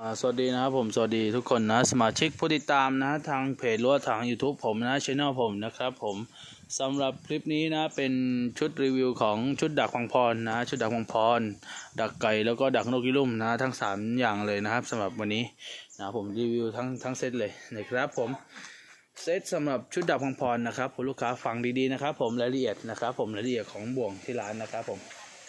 สวัสดีนะครับผมสวัสดีทุกคนนะสมาชิกผู้ติดตามนะทางเพจหรือว่าทาง YouTube ผมนะช่องผมนะครับผมสำหรับคลิปนี้นะเป็นชุดรีวิวของชุดดักพังพรนะชุดดักพังพรดักไก่แล้วก็ดักนกอีลุ่มนะทั้ง3อย่างเลยนะครับสำหรับวันนี้นะผมรีวิวทั้งเซตเลยนะครับผมเซตสำหรับชุดดักพังพรนะครับคุณลูกค้าฟังดีๆนะครับผมรายละเอียดนะครับผมรายละเอียดของบ่วงที่ร้านนะครับผม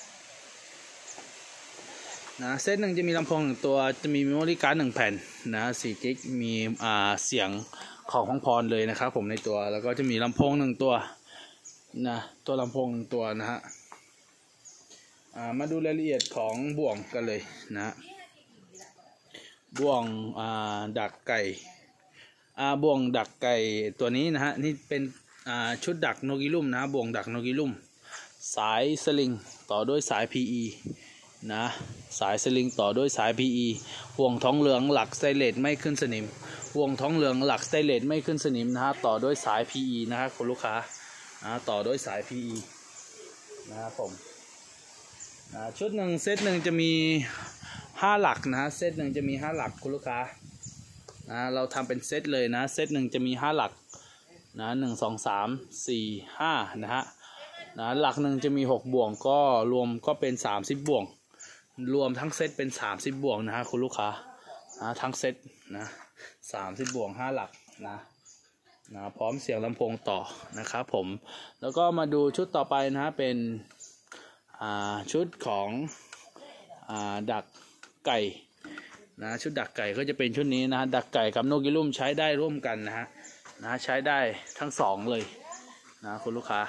นะเซตหนึ่งจะมีลำโพง1ตัวจะมีเมมโมรี่การ์ด1แผ่นนะ4กิกมีเสียงของพังพรเลยนะครับผมในตัวแล้วก็จะมีลำโพง1ตัวนะตัวลำโพง1ตัวนะฮะมาดูรายละเอียดของบ่วงกันเลยนะบ่วงดักไก่บ่วงดักไก่ตัวนี้นะฮะนี่เป็นชุดดักนกอีลุ่มนะบ่วงดักนกอีลุ่มสายสลิงต่อด้วยสาย PE นะสายสลิงต่อด้วยสาย PE ห่วงท้องเหลืองหลักสเตนเลสไม่ขึ้นสนิมห่วงท้องเหลืองหลักสเตนเลสไม่ขึ้นสนิมนะฮะต่อด้วยสาย PE นะครับคุณลูกค้าต่อด้วยสาย PE นะครับผมชุดหนึ่งเซตหนึ่งจะมี5หลักนะฮะเซตหนึ่งจะมี5หลักคุณลูกค้าเราทำเป็นเซตเลยนะเซตหนึ่งจะมี5หลักนะ1 2 3 4 5นะฮะหลักหนึ่งจะมี6บ่วงก็รวมก็เป็น30บ่วงรวมทั้งเซตเป็น30บ่วงนะฮะคุณลูกค้าทั้งเซตนะ30บ่วง5หลักนะพร้อมเสียงลำโพงต่อนะครับผมแล้วก็มาดูชุดต่อไปนะฮะเป็นชุดของดักไก่นะชุดดักไก่ก็จะเป็นชุดนี้นะดักไก่กับนกอีลุ่มใช้ได้ร่วมกันนะฮะใช้ได้ทั้ง2เลยนะคุณลูกค้า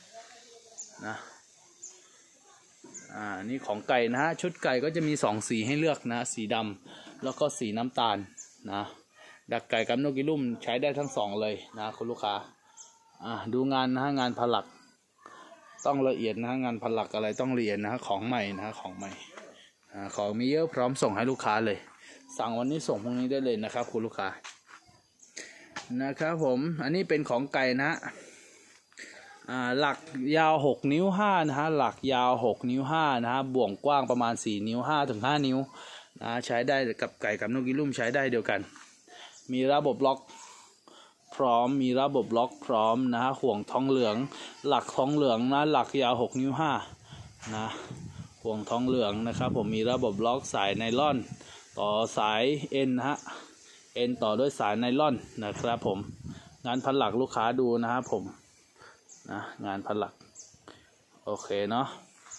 นี่ของไก่นะฮะชุดไก่ก็จะมี2สีให้เลือกนะสีดำแล้วก็สีน้ำตาลนะดักไก่กับนกอีลุ่มใช้ได้ทั้ง2เลยนะคุณลูกค้าดูงานนะฮะงานผลักต้องละเอียดนะงานผลักอะไรต้องละเอียดนะของใหม่นะของใหม่ของมีเยอะพร้อมส่งให้ลูกค้าเลยสั่งวันนี้ส่งพรุ่งนี้ได้เลยนะครับคุณลูกค้านะครับผมอันนี้เป็นของไก่นะหลักยาว6นิ้ว5นะฮะหลักยาว6นิ้ว5นะฮะบ่วงกว้างประมาณ4นิ้ว5ถึง5นิ้วใช้ได้กับไก่กับนกอีลุ่มใช้ได้เดียวกันมีระบบล็อกพร้อมมีระบบล็อกพร้อมนะฮะห่วงทองเหลืองหลักทองเหลืองนะหลักยาว6นิ้ว5นะห่วงทองเหลืองนะครับผมมีระบบล็อกสายไนล่อนต่อสายเอ็นนะฮะเอ็นต่อด้วยสายไนล่อนนะครับผมงานพันหลักลูกค้าดูนะครับผมงานผลักโอเคเนาะ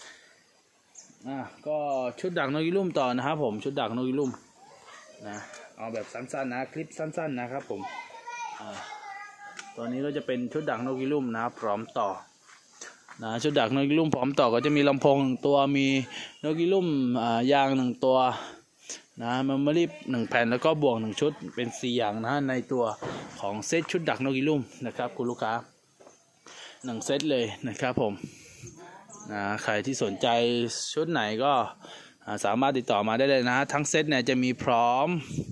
ก็ชุดดักนกอีลุ่มต่อนะครับผมชุดดักนกอีลุ่มเอาแบบสั้นๆนะคลิปสั้นๆนะครับผมตัวนี้ก็จะเป็นชุดดักนกอีลุ่มนะพร้อมต่อชุดดักนกอีลุ่มพร้อมต่อก็จะมีลำโพง1ตัวมีนกอีลุ่มยาง1ตัวเมมโมรี่1แผ่นแล้วก็บ่วง1ชุดเป็น4อย่างนะในตัวของเซตชุดดักนกอีลุ่มนะครับคุณลูกค้า1เซตเลยนะครับผมใครที่สนใจชุดไหนก็สามารถติดต่อมาได้เลยนะทั้งเซตเนี่ยจะมีพร้อม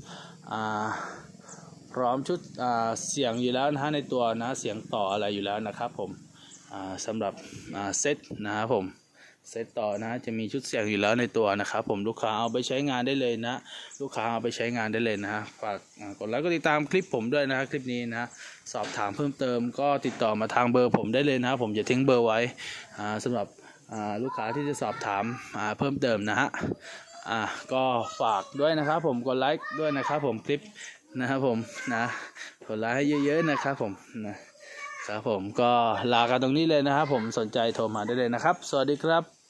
ชุดเสียงอยู่แล้วนะในตัวนะเสียงต่ออะไรอยู่แล้วนะครับผมสำหรับเซตนะครับผมเซตต่อนะจะมีชุดเสียงอยู่แล้วในตัวนะครับผมลูกค้าเอาไปใช้งานได้เลยนะลูกค้าเอาไปใช้งานได้เลยนะฝากกดไลค์กดติดตามคลิปผมด้วยนะคลิปนี้นะสอบถามเพิ่มเติมก็ติดต่อมาทางเบอร์ผมได้เลยนะผมจะทิ้งเบอร์ไว้สำหรับลูกค้าที่จะสอบถามเพิ่มเติมนะฮะก็ฝากด้วยนะครับผมกดไลค์ด้วยนะครับผมคลิปนะครับผมกดไลค์ให้เยอะๆนะครับผมนะครับผมก็ลากันตรงนี้เลยนะครับผมสนใจโทรมาได้เลยนะครับสวัสดีครับ